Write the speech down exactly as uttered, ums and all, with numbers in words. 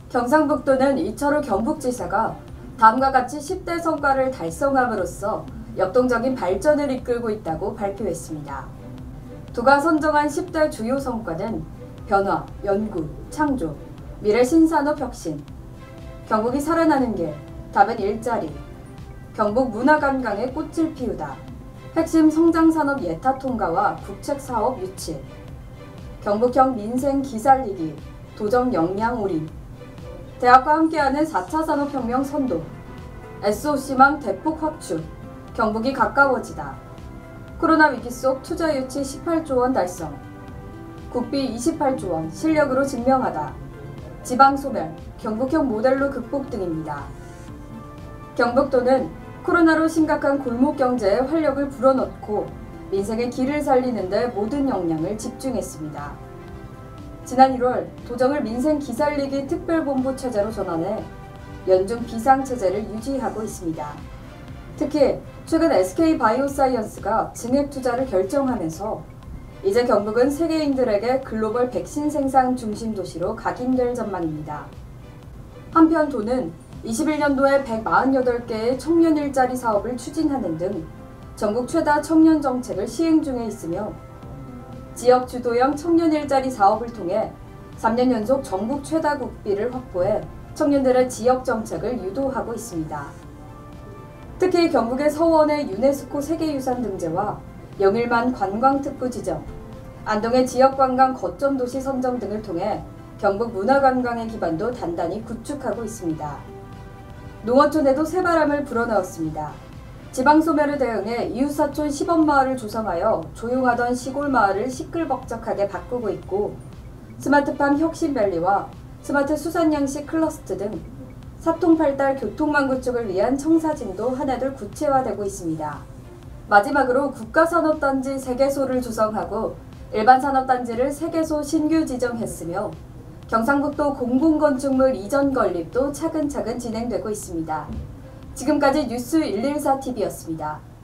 경상북도는 이철우 경북지사가 다음과 같이 십 대 성과를 달성함으로써 역동적인 발전을 이끌고 있다고 발표했습니다. 도가 선정한 십 대 주요 성과는 변화, 연구, 창조, 미래 신산업 혁신, 경북이 살아나는 길, 답은 일자리, 경북 문화관광의 꽃을 피우다, 핵심 성장산업 예타 통과와 국책사업 유치, 경북형 민생 기살리기, 도정 역량 올인, 대학과 함께하는 사 차 산업혁명 선도, 에스오씨망 대폭 확충, 경북이 가까워지다, 코로나 위기 속 투자 유치 십팔조 원 달성, 국비 이십팔조 원 실력으로 증명하다, 지방 소멸, 경북형 모델로 극복 등입니다. 경북도는 코로나로 심각한 골목 경제에 활력을 불어넣고 민생의 길을 살리는 데 모든 역량을 집중했습니다. 지난 일월 도정을 민생 기살리기 특별본부 체제로 전환해 연중 비상체제를 유지하고 있습니다. 특히 최근 에스케이바이오사이언스가 증액 투자를 결정하면서 이제 경북은 세계인들에게 글로벌 백신 생산 중심 도시로 각인될 전망입니다. 한편 도는 이십일 년도에 백사십팔 개의 청년 일자리 사업을 추진하는 등 전국 최다 청년 정책을 시행 중에 있으며 지역 주도형 청년 일자리 사업을 통해 삼 년 연속 전국 최다 국비를 확보해 청년들의 지역 정책을 유도하고 있습니다. 특히 경북의 서원의 유네스코 세계유산 등재와 영일만 관광특구 지정, 안동의 지역관광 거점 도시 선정 등을 통해 경북 문화관광의 기반도 단단히 구축하고 있습니다. 농어촌에도 새바람을 불어넣었습니다. 지방소멸에 대응해 이웃사촌 시범마을을 조성하여 조용하던 시골 마을을 시끌벅적하게 바꾸고 있고 스마트팜 혁신밸리와 스마트 수산양식 클러스터 등 사통팔달 교통망 구축을 위한 청사진도 하나둘 구체화되고 있습니다. 마지막으로 국가산업단지 세 개소를 조성하고 일반산업단지를 세 개소 신규 지정했으며 경상북도 공공건축물 이전 건립도 차근차근 진행되고 있습니다. 지금까지 뉴스 일일사 티비였습니다.